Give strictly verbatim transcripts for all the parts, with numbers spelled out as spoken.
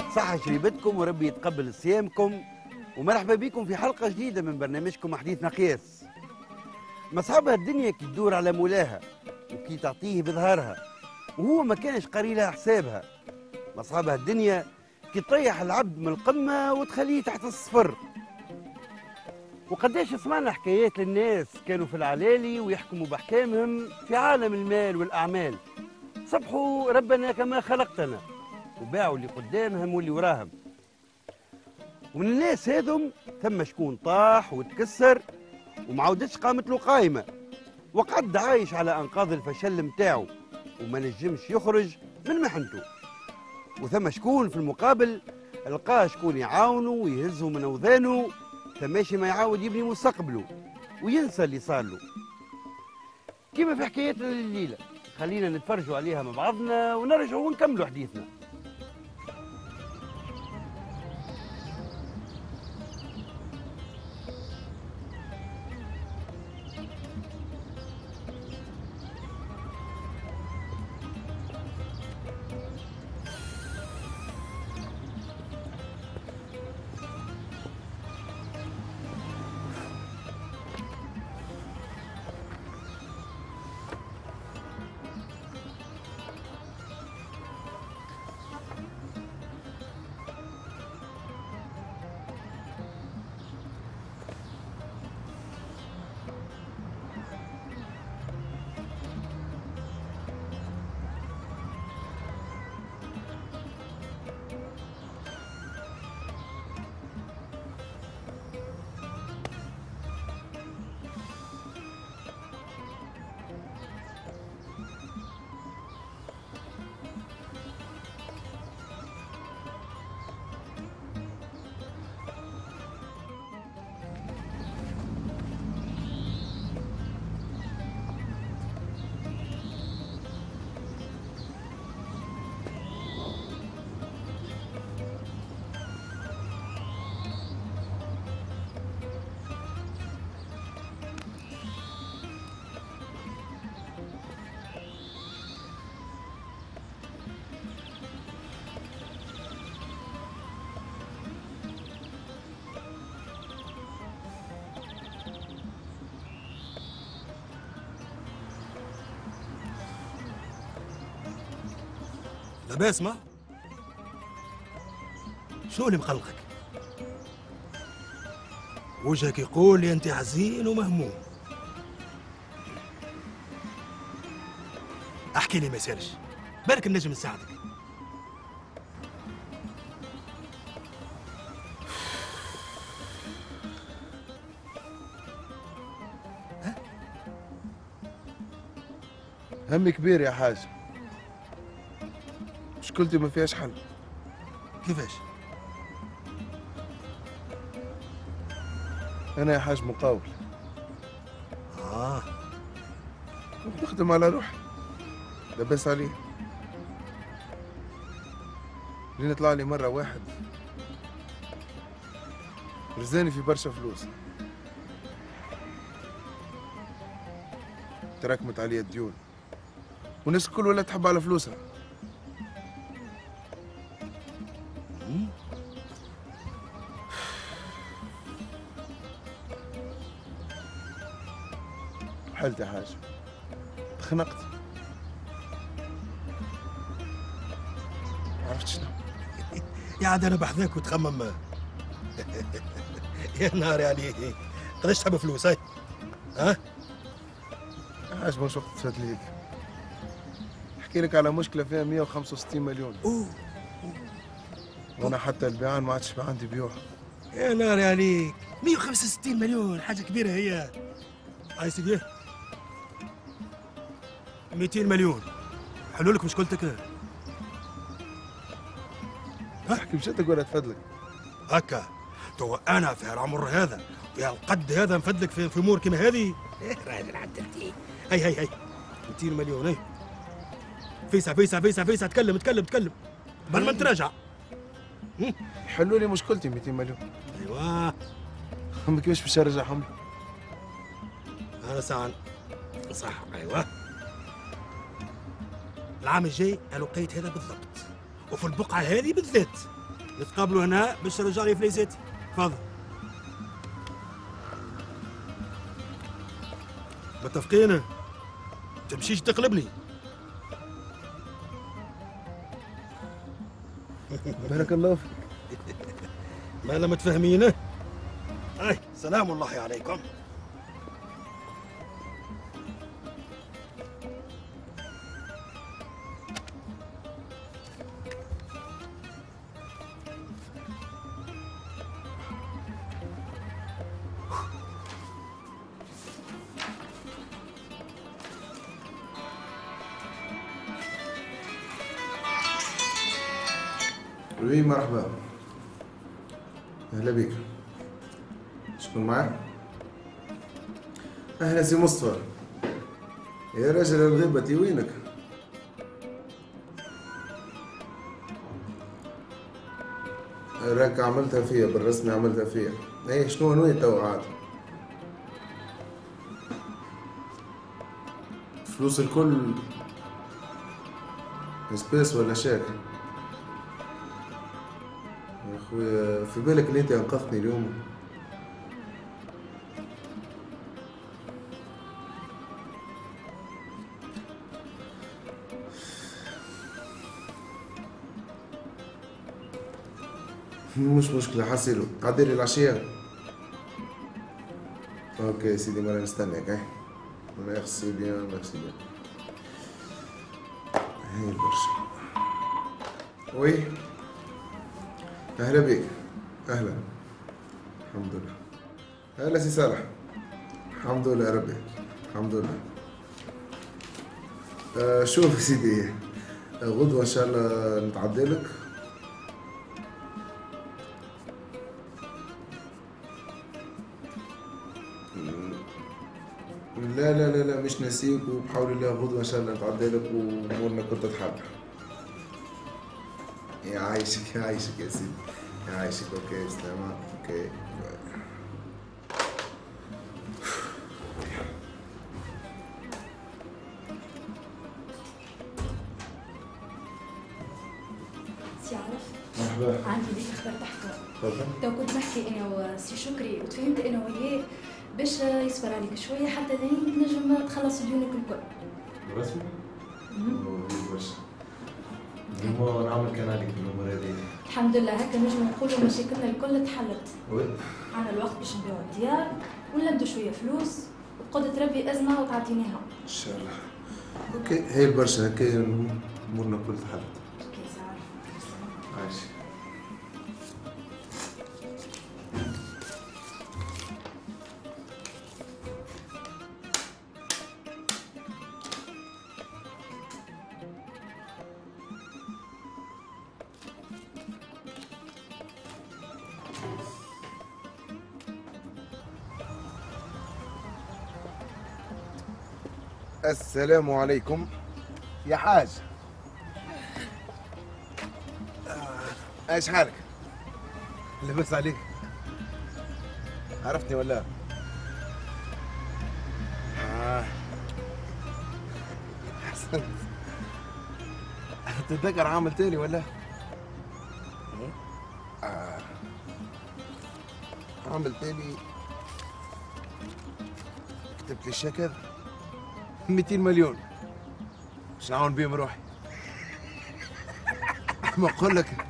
صحة شريبتكم وربي يتقبل صيامكم، ومرحبا بكم في حلقة جديدة من برنامجكم حديث مقياس. مصعبها الدنيا كي تدور على مولاها وكي تعطيه بظهرها وهو ما كانش قاري لها حسابها. مصعبها الدنيا كي تطيح العبد من القمة وتخليه تحت الصفر. وقداش سمعنا حكايات للناس كانوا في العلالي ويحكموا بأحكامهم في عالم المال والأعمال، صبحوا ربنا كما خلقتنا وباعوا اللي قدامهم واللي وراهم. ومن الناس هذم ثم شكون طاح وتكسر وما عودتش قامت له قايمة وقعد عايش على أنقاض الفشل متاعه وما نجمش يخرج من محنته. وثم شكون في المقابل لقاه شكون يعاونه ويهزه من أوذانه، فماشي ما يعاود يبني مستقبله وينسى اللي صار له. كيما في حكايتنا الليلة، خلينا نتفرجوا عليها مع بعضنا ونرجعوا ونكملوا حديثنا. لاباس ما؟ شنو اللي مقلقك؟ وجهك يقول لي انت حزين ومهموم. احكي لي ما يسالش، بالك النجم نساعدك. همي كبير يا حاج، مشكلتي ما فيهاش حل. كيفاش؟ أنا يا حاج مقاول. آه نخدم على روحي، لاباس عليه. لين طلع لي مرة واحد رزاني في برشا فلوس، تراكمت علي الديون والناس الكل ولا تحب على فلوسها. حلت يا حاج، تخنقت، عرفت شنو؟ يا عاد انا بحذاك وتخمم. يا نهاري عليك، قداش تحب فلوس هاي؟ ها؟ يا حاج مش وقت تفات ليك، نحكي لك على مشكلة فيها مية وخمسة وستين مليون. أوه. وانا حتى البيعان ما عادش عندي بيوع. يا نهاري عليك، مية وخمسة وستين مليون حاجة كبيرة هي. هاي سيدي مئتين مليون، حلو لك مشكلتك. احكي مش انت ولا تفدلك هكا تو انا في هالعمر هذا في هالقد هذا نفدلك في امور كيما هذه؟ راجل عدلتي. هي هي هي مئتين مليون. هي فيسع فيسع فيسع فيسع، تكلم تكلم تكلم بل ما نتراجع. حلوا لي مشكلتي مئتين مليون. ايوه امك كيفاش باش نرجعهم لي؟ هذا ساعة صح. ايوه العام الجاي الوقيت هذا بالضبط وفي البقعة هذه بالذات نتقابلوا هنا باش ترجع لي فليساتي. تفضل. متفقين؟ تمشيش تقلبني. بارك الله فيك. ما لا متفاهمين. هاي سلام الله عليكم. وي مرحبا. اهلا بك. شكون معاك؟ اهلا سي مصطفى. يا راجل الغيبة وينك؟ راك عملتها فيا بالرسمي، عملتها فيا. ايه شنو وين تو عاد؟ فلوس الكل سبيس ولا شاك؟ يا خويا في بالك اللي انت انقذتني اليوم. مش مشكلة حسيلو، عديلي العشية. اوكي سيدي مرة نستناك. ايه ميرسي بيان ميرسي بيان. هاي البرشا. وي اهلا بك. اهلا. الحمد لله. اهلا سي صالح. الحمد لله يا ربي. الحمد لله. آه شوف سيدي، آه غدوة ان شاء الله نتعدلك. لا لا لا لا مش ناسيك، وبحول الله غدوة ان شاء الله نتعدلك وامورنا كنت تتحل. يعيشك يعيشك يا سيدي يعيشك. اوكي بسلامة. اوكي سي عرف. مرحبا. عندي ليك خبر تحفة. تفضل. تو كنت نحكي انا وسي شكري وتفهمت انا وياه باش يصبر عليك شوية حتى لين تنجم تخلص ديونك الكل. رسمي؟ اوه برشا. اليوم نعمل كان عليك الامور هذه. الحمد لله هكا نجم نقولوا مشاكلنا الكل تحلت. وي. عنا الوقت باش نبيعوا الديار ونلمدوا شوية فلوس وبقدرة ربي أزمة وتعطيناها. ان شاء الله. اوكي هي البرشا هكا امورنا كل تحلت. اوكي سي عارف. عايش. السلام عليكم يا حاج. ايش حالك؟ لبس عليك. عرفتني ولا؟ آه. احسنت. تتذكر عامل تالي ولا؟ آه. عامل تالي كتبت لي الشيك هذا مئتين مليون باش نعاون بيهم روحي. ما نقول لك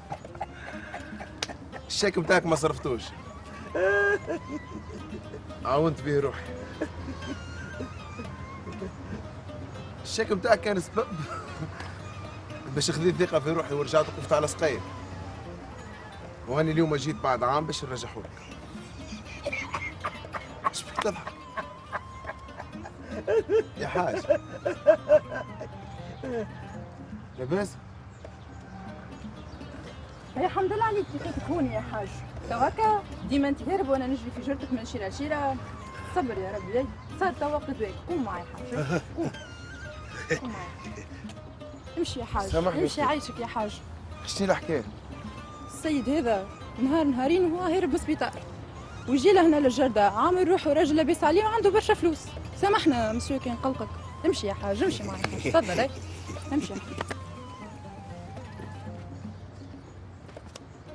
الشيك بتاعك ما صرفتوش، عاونت بيه روحي. الشيك بتاعك كان سبب باش خذيت ثقة في روحي ورجعت وقفت على سقيل، وهاني اليوم جيت بعد عام باش نرجعهولك. ايش بك تضحك يا حاج؟ لاباس؟ هي الحمد لله عليك كيفك هوني يا حاج. تو هكا ديما انت هارب وانا نجري في جرتك من شيره لشيره. صبر يا ربي. صار توا قدواك. قوم معي يا حاج. قوم. قوم معي. امشي يا حاج. امشي عايشك يا حاج. شنو الحكايه؟ السيد هذا نهار نهارين وهو هارب من السبيطار، ويجي له هنا للجردة عامل روحه راجل لاباس عليه وعنده برشا فلوس. سامحنا مسيو كي نقلقك. امشي يا حاج. امشي معي يا حاج. تفضل. امشي.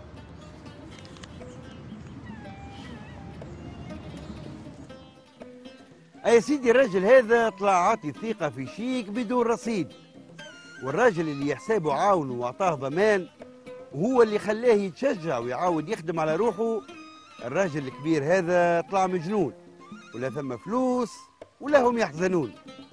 يا سيدي الراجل هذا طلع عاطي الثقة في شيك بدون رصيد، والراجل اللي يحسابه عاونه واعطاه ضمان وهو اللي خلاه يتشجع ويعاود يخدم على روحه، الراجل الكبير هذا طلع مجنون، ولا ثم فلوس ولا هم يحزنون.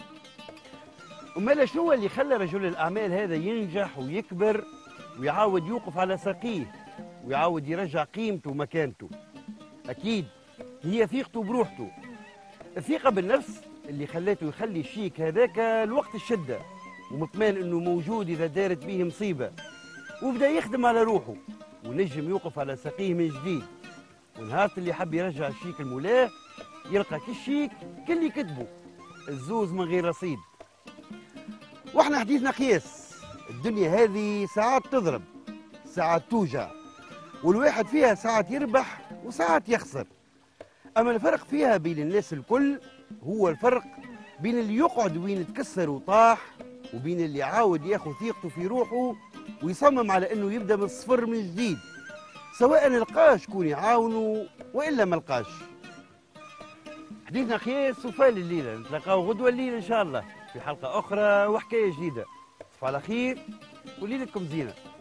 أمال شنو اللي خلى رجل الأعمال هذا ينجح ويكبر ويعاود يوقف على ساقيه ويعاود يرجع قيمته ومكانته؟ أكيد هي ثقته بروحته، الثقة بالنفس اللي خلاته يخلي الشيك هذاك الوقت الشدة ومطمئن انه موجود اذا دارت به مصيبة، وبدا يخدم على روحه ونجم يوقف على ساقيه من جديد. ونهار اللي حب يرجع الشيك المولاه يلقى كالشيك كاللي كتبه الزوز من غير رصيد. واحنا حديثنا قياس، الدنيا هذه ساعات تضرب ساعات توجع، والواحد فيها ساعات يربح وساعات يخسر. أما الفرق فيها بين الناس الكل هو الفرق بين اللي يقعد وين يتكسر وطاح، وبين اللي عاود ياخذ ثقته في روحه ويصمم على انه يبدا من الصفر من جديد، سواء لقى شكون يعاونه والا ما لقاش. حديثنا قياس وفال الليله، نتلاقاو غدوه الليل ان شاء الله في حلقه اخرى وحكايه جديده. تصبحوا على خير وليلتكم زينه.